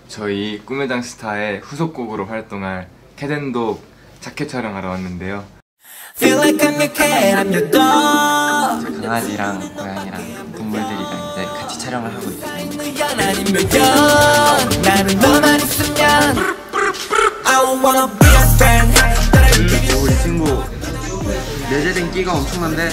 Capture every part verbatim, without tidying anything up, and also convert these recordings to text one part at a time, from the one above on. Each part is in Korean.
저희 꿈의 장스타의 후속곡으로 활동할 캐덴독 자켓 촬영하러 왔는데요. 강아지랑 고양이랑 동물들이랑 이제 같이 촬영을 하고 있어요. 오, 이 친구 내재된 끼가 엄청난데?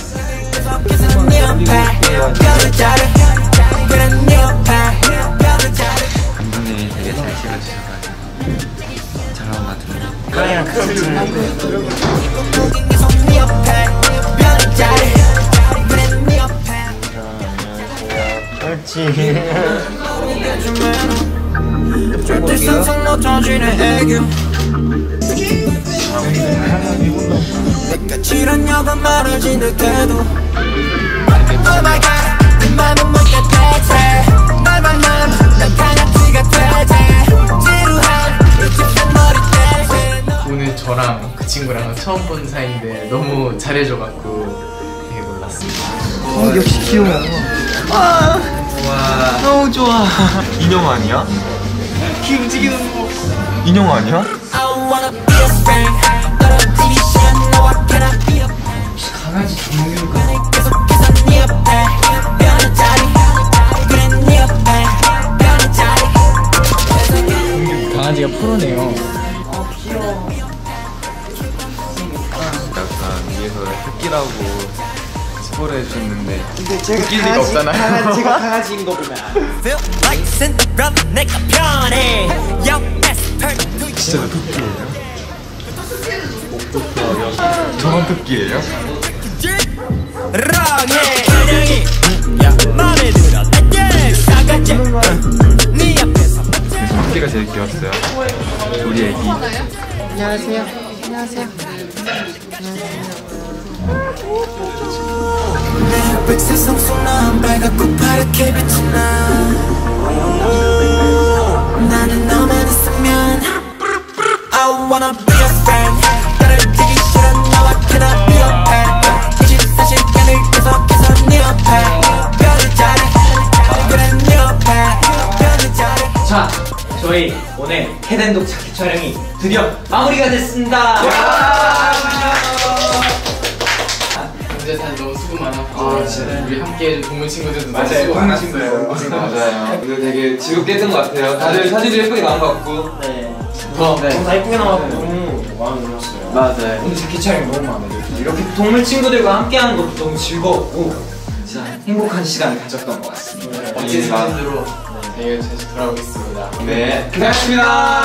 감독님이 되게 잘 찍어주셔가지고 잘 나온 것 같은데 고양이랑 같이 찍는 오늘 저랑 그 친구랑 처음 본 사이인데 너무 잘해줘갖고 되게 놀랐습니다. 어, 역시 귀여워. 아, 와, 너무 좋아. 인형 아니야? 귀 움직이는 거. 인형 아니야? 혹시 강아지 종류가 강아지가 프로네요. 어, 귀여워. 약간 위에서 흑기라고 스포를 해주셨는데 근데 제가 웃길 리가 강아지, 없잖아요. 강아지, 제가 강아지인 거 보면 진짜 토끼예요? 저건 토끼예요? 그래서 토끼가 제일 귀여웠어요. 우리 애기. 안녕하세요. 안녕하세요. 세상 속 난 빨갛고 파랗게 빛이 나 나는 너만 있으면 I wanna be your friend 나를 지기 싫어 너와 cannot be your pet 이십사 시간을 계속해서 네 옆에 별을 잘해 그래 네 옆에 별을 잘해. 자, 저희 오늘 캐덴독 자켓 촬영이 드디어 마무리가 됐습니다. 강재산 너무 수고 많았고 아, 우리 함께해준 동물 친구들도 너무 맞아요. 수고 동물 친구들 고생 맞아요. 오늘 되게 즐겁게 했던 것 같아요. 다들 사진도 예쁘게 나온 것 같고. 네. 더 네. 다 예쁘게 나와서 너무 마음에 들었어요. 맞아요. 오늘 자켓 촬영 너무 마음에 들었어요. 이렇게 동물 친구들과 함께하는 것도 너무 즐거웠고 진짜 행복한 시간을 가졌던 것 같습니다. 멋진 사진으로 되게 자주 돌아오겠습니다. 네, 고맙습니다.